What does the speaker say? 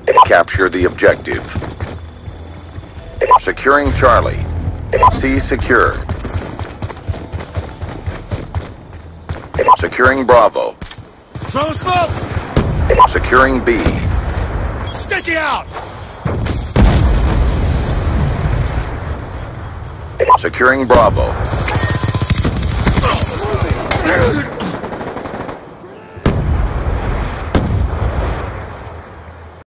Capture the objective. Securing Charlie. C secure. Securing Bravo. Throw smoke! Securing B. Sticky out! Securing Bravo.